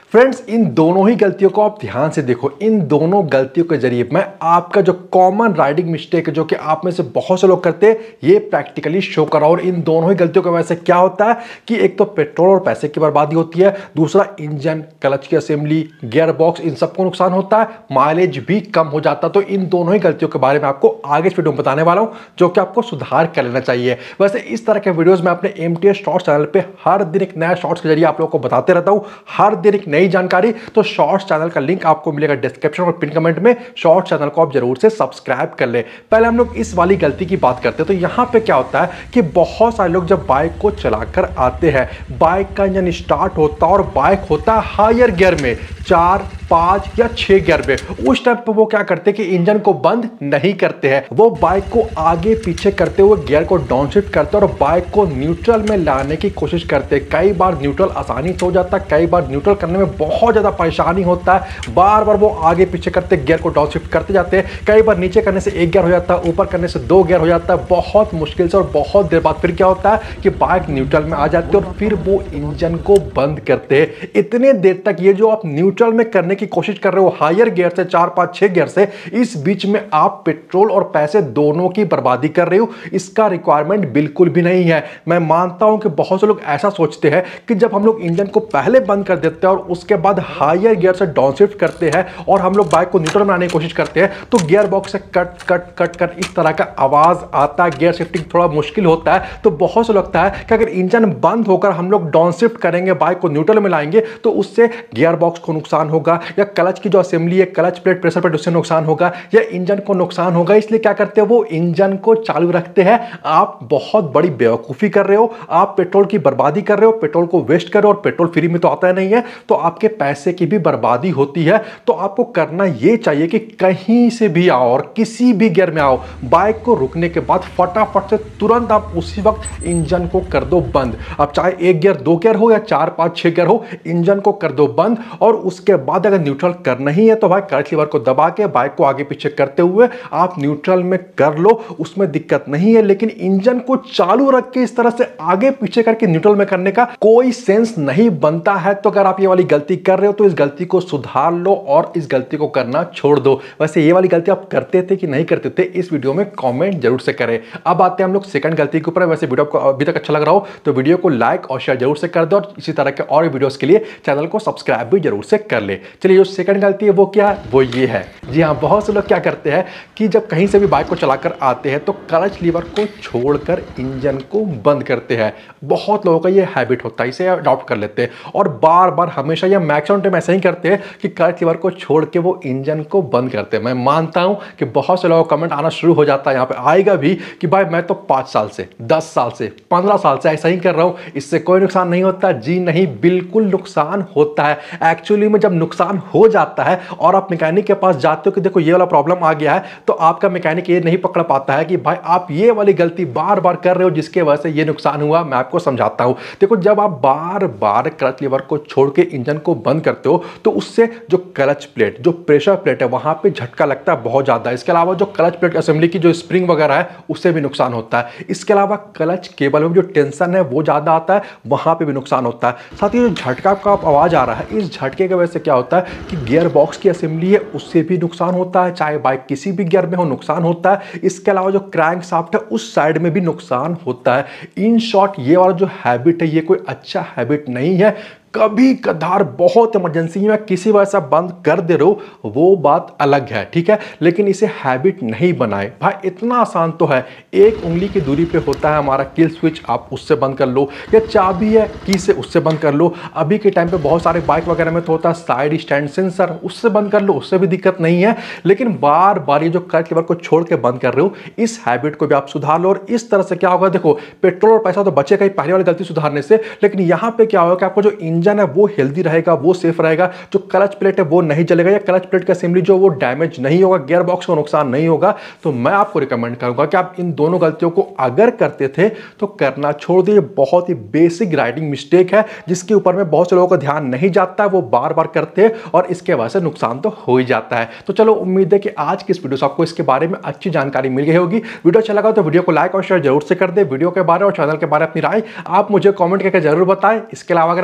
Friends, इन दोनों ही गलतियों को आप ध्यान से देखो। इन दोनों गलतियों के जरिए मैं आपका जो कॉमन राइडिंग मिस्टेक है, जो कि आप में से बहुत से लोग करते हैं, ये प्रैक्टिकली शो कर रहा हूं। और इन दोनों ही गलतियों की वजह से क्या होता है कि एक तो पेट्रोल और पैसे की बर्बादी होती है, दूसरा इंजन, क्लच की असेंबली, गियर बॉक्स, इन सबको नुकसान होता है, माइलेज भी कम हो जाता है। तो इन दोनों ही गलतियों के बारे में आपको आगे इस वीडियो में बताने वाला हूं, जो कि आपको सुधार कर लेना चाहिए। वैसे इस तरह के वीडियोस मैं अपने MTS शॉर्ट्स चैनल पे हर दिन एक नया शॉर्ट्स के जरिए आप लोगों को बताते रहता हूं, हर दिन एक नई जानकारी। तो शॉर्ट्स चैनल का लिंक आपको मिलेगा डिस्क्रिप्शन और पिन कमेंट में। शॉर्ट्स चैनल को आप जरूर से सब्सक्राइब कर ले। पहले हम लोग इस वाली गलती की बात करते हैं। तो यहां पे क्या होता है कि बहुत सारे लोग जब बाइक को चलाकर आते हैं, बाइक का इंजन स्टार्ट होता है और बाइक होता है हायर गियर में, 4, 5 या 6 गियर में। उस टाइम पे वो क्या करते हैं कि इंजन को बंद नहीं करते हैं, वो बाइक को आगे पीछे करते हुए गियर को डाउन शिफ्ट करते हैं और बाइक को न्यूट्रल में लाने की कोशिश करते हैं। कई बार न्यूट्रल आसानी से हो जाता है, कई बार न्यूट्रल करने में बहुत ज्यादा परेशानी होता है। बार बार वो आगे पीछे करते गियर को डाउन शिफ्ट करते जाते हैं। कई बार नीचे करने से 1 गियर हो जाता है, ऊपर करने से 2 गियर हो जाता है, बहुत मुश्किल से। और बहुत देर बाद फिर क्या होता है कि बाइक न्यूट्रल में आ जाती है और फिर वो इंजन को बंद करते हैं। इतने देर तक ये जो आप न्यूट्रल में करने की कोशिश कर रहे हो हायर गियर से, 4, 5, 6 गियर से, इस बीच में आप पेट्रोल और पैसे दोनों की बर्बादी कर रहे हो। इसका रिक्वायरमेंट बिल्कुल भी नहीं है। मैं मानता हूं कि बहुत से लोग ऐसा सोचते हैं कि जब हम लोग इंजन को पहले बंद कर देते हैं और उसके बाद हायर गियर से डाउन शिफ्ट करते हैं और हम लोग बाइक को न्यूट्रल में लाने की कोशिश करते हैं, तो गियर बॉक्स से कट कट कट कट इस तरह का आवाज आता है, गियर शिफ्टिंग थोड़ा मुश्किल होता है। तो बहुत से लगता है कि अगर इंजन बंद होकर हम लोग डाउन शिफ्ट करेंगे, बाइक को न्यूट्रल में लाएंगे, तो उससे गियर बॉक्स को नुकसान होगा, या क्लच की जो असेंबली है, क्लच प्लेट, प्रेशर प्लेट, उससे नुकसान होगा, या इंजन को नुकसान होगा। इसलिए क्या करते हैं, वो इंजन को चालू रखते हैं। आप बहुत बड़ी बेवकूफी कर रहे हो, आप पेट्रोल की बर्बादी कर रहे हो, पेट्रोल को वेस्ट कर रहे हो। और पेट्रोल फ्री में तो आता नहीं है, तो आपके पैसे की भी बर्बादी होती है। तो आपको करना यह चाहिए कि कहीं से भी आओ और किसी भी गियर में आओ, बाइक को रुकने के बाद फटाफट से तुरंत आप उसी वक्त इंजन को कर दो बंद। अब चाहे 1 गियर 2 गियर हो या 4, 5, 6 गियर हो, इंजन को कर दो बंद। और उसके बाद अगर न्यूट्रल करना ही है तो भाई क्लच लीवर को दबा के बाइक को आगे पीछे करते हुए आप न्यूट्रल में कर लो, उसमें दिक्कत नहीं है। लेकिन इंजन को चालू रख के इस तरह से आगे पीछे करके न्यूट्रल में करने का कोई सेंस नहीं बनता है। तो अगर आप ये वाली गलती कर रहे हो तो इस गलती को सुधार लो और इस गलती को करना छोड़ दो। वैसे ये वाली गलती आप करते थे कि नहीं करते थे, इस वीडियो में कमेंट जरूर से करें। अब आते हैं हम लोग सेकंड गलती के ऊपर। वैसे वीडियो आपको अभी तक अच्छा लग रहा हो तो वीडियो को लाइक और शेयर जरूर से कर दो, और इसी तरह के और वीडियोस के लिए चैनल को सब्सक्राइब भी जरूर से कर ले। चलिए, जो सेकंड गलती है वो क्या है, वो ये है। जी हाँ, बहुत से लोग क्या करते हैं कि जब कहीं से भी बाइक को चलाकर आते हैं तो क्लच लीवर को छोड़कर इंजन को बंद करते हैं। बहुत लोगों का ये हैबिट होता है, इसे अडॉप्ट कर लेते हैं और बार बार हमेशा या मैक्सिमम टाइम ऐसा ही करते हैं कि क्लच लीवर को छोड़ के वो इंजन को बंद करते हैं। मैं मानता हूं कि बहुत से लोगों का कमेंट आना शुरू हो जाता है, यहाँ पे आएगा भी कि भाई मैं तो 5 साल से, 10 साल से, 15 साल से ऐसा ही कर रहा हूं, इससे कोई नुकसान नहीं होता। जी नहीं, बिल्कुल नुकसान होता है। एक्चुअली में जब नुकसान हो जाता है और आप मैकेनिक के पास जाते हो कि देखो ये वाला प्रॉब्लम आ गया है, तो आपका मैकेनिक ये नहीं पकड़ पाता है कि भाई आप ये वाली गलती बार बार कर रहे हो जिसके वजह से ये नुकसान हुआ। मैं आपको समझाता हूं। देखो, जब आप बार बार क्लच लीवर को छोड़ के इंजन को बंद करते हो तो उससे जो क्लच प्लेट, जो प्रेशर प्लेट है, वहां पे झटका लगता है बहुत ज्यादा। इसके अलावा जो क्लच प्लेट असेंबली की जो स्प्रिंग वगैरह है उससे भी नुकसान होता है। इसके अलावा क्लच केबल में जो टेंशन है वो ज्यादा आता है, वहां पे भी नुकसान होता है। साथ ही जो झटका का आवाज आ रहा है, इस झटके की वजह से क्या होता है कि गियर बॉक्स की असेंबली है उससे भी नुकसान होता है, चाहे बाइक किसी भी गियर में हो, नुकसान होता है। इसके अलावा जो क्रैंक शाफ्ट है उस साइड में भी नुकसान होता है। इन शॉर्ट, ये वाला जो हैबिट है ये कोई अच्छा हैबिट नहीं है। कभी कदार बहुत इमरजेंसी में किसी वजह से बंद कर दे रहे हो, वो बात अलग है, ठीक है, लेकिन इसे हैबिट नहीं बनाए। भाई इतना आसान तो है, एक उंगली की दूरी पे होता है हमारा किल स्विच, आप उससे बंद कर लो, या चाबी है की से उससे बंद कर लो। अभी के टाइम पे बहुत सारे बाइक वगैरह में तो होता है साइड स्टैंड सेंसर, उससे बंद कर लो, उससे भी दिक्कत नहीं है। लेकिन बार बार ये जो क्लच लीवर को छोड़ के बंद कर रहे हो, इस हैबिट को भी आप सुधार लो। और इस तरह से क्या होगा, देखो पेट्रोल और पैसा तो बचेगा ही पहले वाली गलती सुधारने से, लेकिन यहां पे क्या होगा कि आपको जो इंजन है वो हेल्दी रहेगा, वो सेफ रहेगा, जो क्लच प्लेट है वो नहीं जलेगा, या क्लच प्लेट का असेंबली जो वो डैमेज नहीं होगा, गियर बॉक्स को नुकसान नहीं होगा। तो मैं आपको रिकमेंड करूंगा कि आप इन दोनों गलतियों को अगर करते थे तो करना छोड़ दिए। बहुत ही बेसिक राइडिंग मिस्टेक है जिसके ऊपर में बहुत से लोगों का ध्यान नहीं जाता है, वो बार बार करते हैं और इसके वजह से नुकसान तो हो ही जाता है। तो चलो, उम्मीद है कि आज की इस वीडियो से आपको इसके बारे में अच्छी जानकारी मिल गई होगी। वीडियो अच्छा लगा तो वीडियो को लाइक और शेयर जरूर से कर दे। वीडियो के बारे और चैनल के बारे में अपनी राय आप मुझे कमेंट करके जरूर बताएं। इसके अलावा अगर आप चैनल पे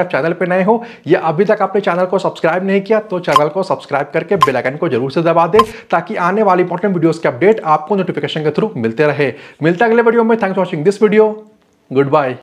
पे नए हो या अभी तक आपने चैनल को सब्सक्राइब नहीं किया तो चैनल को सब्सक्राइब करके बेल आइकन को जरूर से दबा दे ताकि आने वाली इंपॉर्टेंट वीडियोस के अपडेट आपको नोटिफिकेशन के थ्रू मिलते रहे। मिलता है अगले वीडियो में। Thanks for watching this video. Good bye.